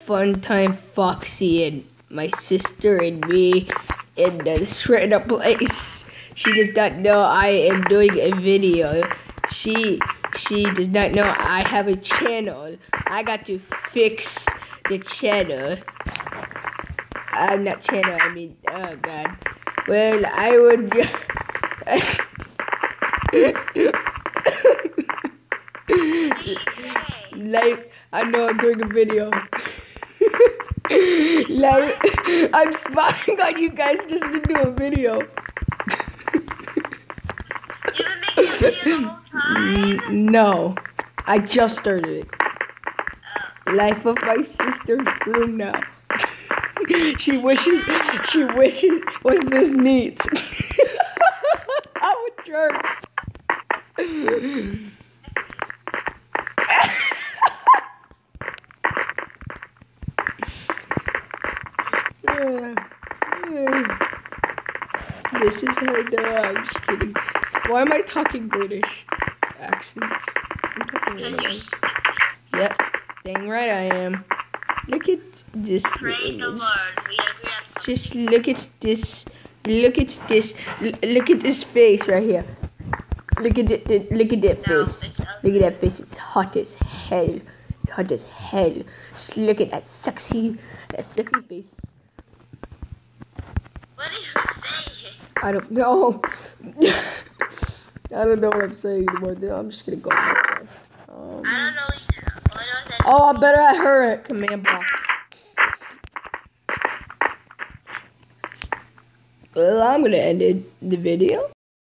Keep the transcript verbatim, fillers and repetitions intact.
fun time Foxy and my sister and me in this random place. She does not know I am doing a video. She she does not know I have a channel. I got to fix the channel. I'm not channel, I mean, oh god. Well, I would... like, I know I'm doing a video. Like, I'm spying on you guys just to do a video. You've been making a video the whole time? No, I just started it. Oh. Life of my sister's room now. She wishes, she wishes, what is this neat? I'm a jerk. This is how I do. I'm just kidding. Why am I talking British accents? I'm talking English. Yep, dang right I am. Look at this. Praise the Lord. We agree on something. Just look at this. Look at this. Look at this face right here. Look at it. Look at that No, face. it's ugly. Look at that face. It's hot as hell. It's hot as hell. Just look at that sexy, that sexy face. What are you saying? I don't know. I don't know what I'm saying anymore. I'm just gonna go. Um, I don't know either. All I know is that oh, I better at her command block. Well, I'm gonna end it, the video.